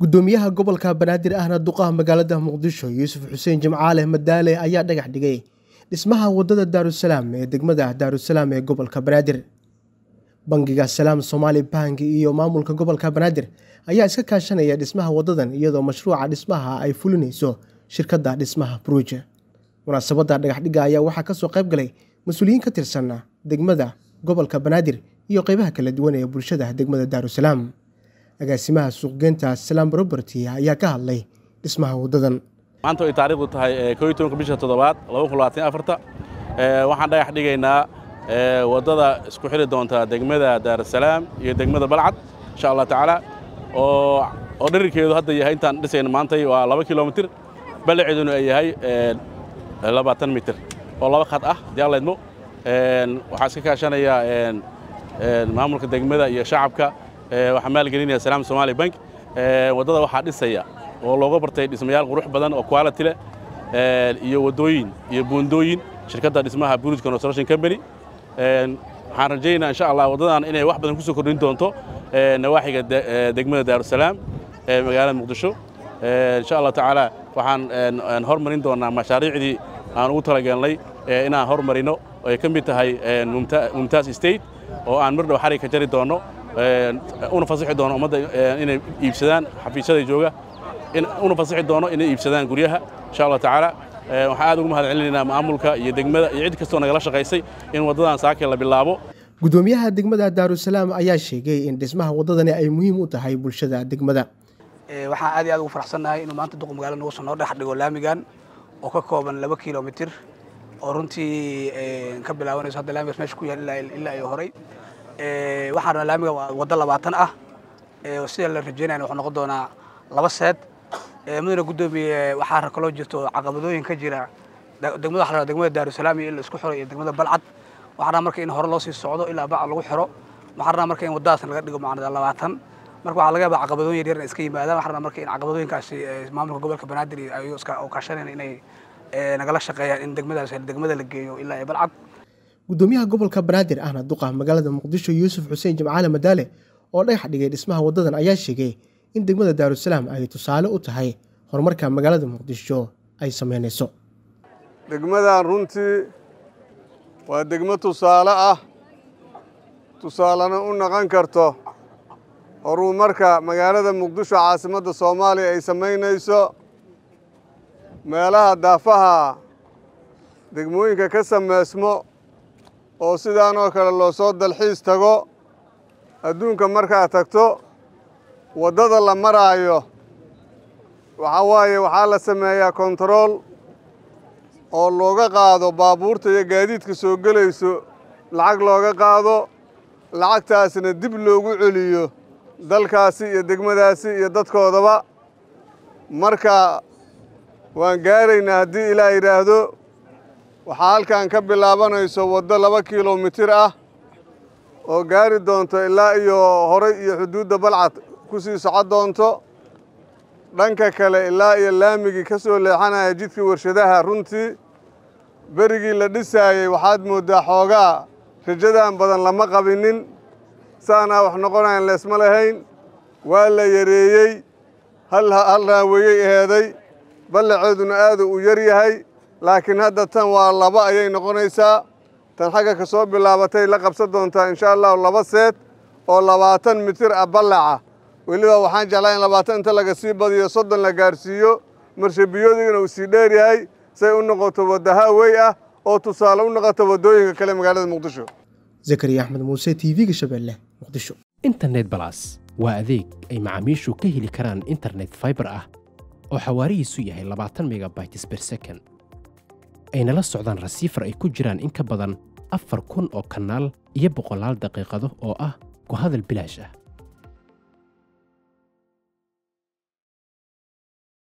gudoomiyaha gobolka Banaadir ahna duqaha magaalada Muqdisho Yuusuf Xuseen Jimcaale Madaale ayaa dhagax dhigay dhismaha wadada Daarusalaam ee degmada Daarusalaam ee gobolka Banaadir. Bangiga Salaam Somali Bank iyo maamulka gobolka Banaadir ayaa iska kaashanaya dhismaha wadadan iyadoo mashruuca dhismaha ay fulinayso shirkadda dhismaha Bruja. Munaasabadda dhagax dhiga ayaa waxaa ka soo qayb galay mas'uuliyiin ka tirsan degmada gobolka Banaadir iyo qaybaha kala duwan ee bulshada degmada Daarusalaam. agaasimaha suuqgeynta Salaam Property ayaa ka hadlay dhismaha wadadan. maanta ay taariikhdu tahay 12 bisha 7 2024 waxaan dhagax dhigaynaa wadada isku xiri doonta degmada Daarusalaam iyo degmada Balcad insha Allah taala oo dhererkeedu hadda yahay intaan dhisayna maanta waa 2 kilomitir balaceeduna ay yahay 20 mitir oo laba khad ah diyaarleedmo waxa iska kaashanaya maamulka degmada iyo shacabka waxa maalgelinaya Salaam Somali Bank wadada waxa dhisaya oo looga bartay dhismayaal qurux badan oo quality leh iyo wadooyin iyo buundooyin shirkadda dhismaha Bruja Construction Company waxaan rajaynayaa insha Allah wadadan inay wax badan ku soo kordhin doonto nawaaxiga degmada Daarusalaam magaalada Muqdisho insha Allah taala waxaan hormarin doonaa mashaariicdii aan ugu talagalnay inaan hormarino oo ka mid tahay Mumtaz Estate oo aan mar dhow xarig ka jari doono una fasaxi doono ummadda inay iibsadaan xafiisyada jooga una fasaxi doono inay iibsadaan guryaha insha Allah taala waxa aad ugu mahadcelinaynaa maamulka iyo degmada iyo cid kasta oo nagala shaqeysay in wadadan saakay la bilaabo. Gudoomiyaha degmada Daarusalaam ayaa sheegay in dhismaha wadadani ay muhiim u tahay bulshada degmada. waxaan aad iyo aad ugu faraxsanahay inuu maanta duqa magaalada nagu soo dhex dhigo laamigan oo ka kooban 2 kilomitir oo runtii ka bilaabanayso hadda laamiga meesha ku yaal ilaa ay horay waxaan laamiga wada 20 ah sida la rajaynayo wuxuu noqon doonaa 2 seed mudane gudoomiye waxaa kaloo jirto caqabadooyin ka jira degmada Daarusalaam iyo isku xiro iyo degmada Balcad waxaana marka in hore loo sii socdo ilaa Balcad lagu xiro waxaana marka in wadadaas laga dhigo macnada 20 marka waxa laga yaabaa caqabadooyin yar iska yimaadaan waxaana marka in caqabadooyinkaasi maamulka gobolka Banaadir ay iska oo kaashanayaan inay nagala shaqeeyaan in degmada la geeyo ilaa Balcad. Gudoomiyaha gobolka Banaadir ahna duqa magaalada Muqdisho Yuusuf Xuseen Jimcaale Madaale oo dhagax dhigay dhismaha wadadan ayaa sheegay in degmada Daarusalaam ay tusaale u tahay horumarka magaalada Muqdisho ay sameynayso. degmadan runtii waa degmo tusaale ah tusaalena u noqon karto horumarka magaalada Muqdisho caasimadda Soomaaliya ay sameynayso meelaha daafaha degmooyinka ka sameysmo oo sidaan oo kale loo soo dalxiis tago adduunka markaa tagto wadada la maraayo waxaa la sameeyaa control oo looga qaado baabuurta iyo gaadiidka soo gelayso lacag looga qaado lacagtaasna dib loogu celiyo dalkaasi iyo degmadaasi iyo dadkoodaba marka waan gaaraynaa haddii Ilaahay yiraahdo waxaa halkan ka bilaabanayso wado 2 kilomitir ah oo gaari doonto ilaa iyo horay iyo xuduudda Balcad ku sii socod doonto dhanka kale ilaa iyo laamigi ka soo leexanaya jidka warshadaha runtii berigii la dhisayay waxaad moodaa xoogaa rajadan badan lama qabinin saana wax noqonayaan leesma lahayn waa la yareeyay hal raaweeyay eeday balaceeduna aad u yar yahay laakiin hadda tan waa 2 ayay noqonaysaa tan xagga ka soo bilaabatay la qabsan doontaa insha Allah 2 seed oo 20 mitir ah balaca waliba waxaan jeclahay in 20 inta laga sii badiyo 30 la gaarsiiyo marshabiyoodina uu sii dheer yahay say u noqoto wadaha way ah oo tusaale u noqoto wadooyinka kale magaalada Muqdisho. Zakariya Ahmed Muuse TV-ga Shabeelle Muqdisho. Internet Plus waa adeeg ay macaamiishu ka heli karaan internet fiber ah oo xawaarihiisu yahay 20 megabytes per second ayna la socdaan receiver ay ku jiraan in ka badan 4,000 oo kanaal iyo 100 daqiiqado oo ah ku hadal bilaash ah.